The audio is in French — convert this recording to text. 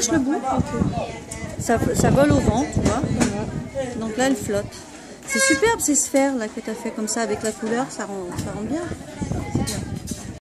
lâche le bout. Ça vole au vent, tu vois. Donc là, elle flotte. C'est superbe ces sphères là que tu as fait comme ça avec la couleur, ça rend bien. C'est bien.